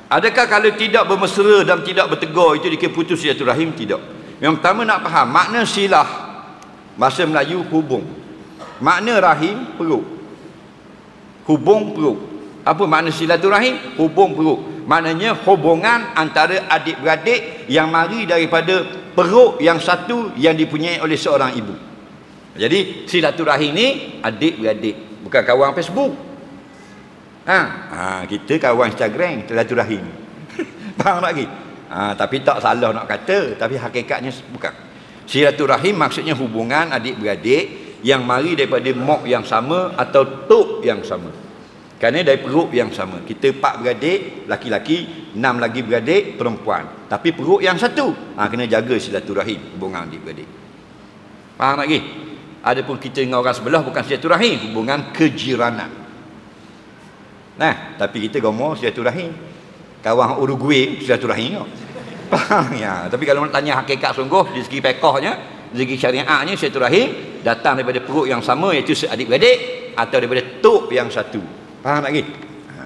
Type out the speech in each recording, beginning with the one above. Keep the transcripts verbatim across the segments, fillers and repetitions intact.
Adakah kalau tidak bermesra dan tidak bertegur itu dikira putus silaturahim? Tidak. Yang pertama nak faham makna silah, bahasa Melayu hubung, makna rahim perut, hubung perut. Apa makna silaturahim? Hubung perut, maknanya hubungan antara adik-beradik yang mari daripada perut yang satu yang dipunyai oleh seorang ibu. Jadi silaturahim ni adik-beradik, bukan kawan Facebook. Ha, ha kita kawan Instagram silaturahim. Faham tak lagi? Ha, tapi tak salah nak kata, tapi hakikatnya bukan. Silaturahim maksudnya hubungan adik-beradik yang mari daripada mak yang sama atau tok yang sama. Kerana dari perut yang sama. Kita empat beradik, laki-laki, enam lagi beradik, perempuan. Tapi perut yang satu. Ha, kena jaga silaturahim, hubungan adik-beradik. Faham lagi? Adapun kita dengan orang sebelah bukan silaturahim, hubungan kejiranan. Nah, tapi kita gomo silaturahim. Kawan Uruguay silaturahim. Faham ya? Tapi kalau nak tanya hakikat sungguh dari segi fiqhnya, dari segi syariatnya, silaturahim datang daripada perut yang sama iaitu adik-beradik atau daripada tok yang satu. Faham lagi? Ha.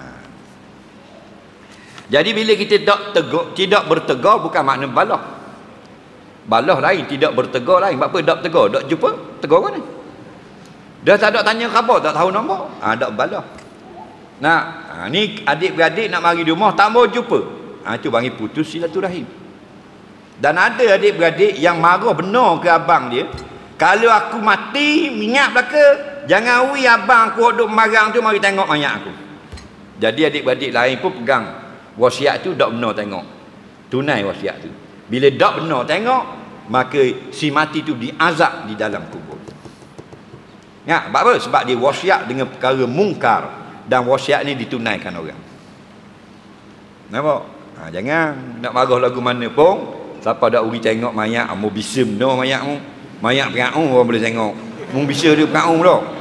Jadi bila kita tak tegur, tidak bertegur bukan makna balah. Balah lain, tidak bertegur lain. Apa tak tegur? Tak jumpa, tegur mana? Dah tak ada tanya khabar, tak tahu nombor. Ah, ha, tak balah. Nah, ha, ni adik-beradik nak mari di rumah tak mau jumpa. Ha, itu bagi putus silaturahim. Dan ada adik-beradik yang marah benar ke abang dia. Kalau aku mati, minyak belaka, jangan ui abang aku duduk marang tu mari tengok mayat aku. Jadi adik-beradik lain pun pegang wasiat tu tak benar tengok. Tunai wasiat tu. Bila tak benar tengok, maka si mati tu diazab di dalam kubur. Ya, sebab apa? Sebab dia wasiat dengan perkara mungkar. Dan wasiat ni ditunaikan orang. Nampak? Ha, jangan nak marah lagu mana pun, siapa dak uri tengok mayat, mu bisa benar mayat mu. Mayat perahu orang boleh tengok. Mu bisa dia perahu dah.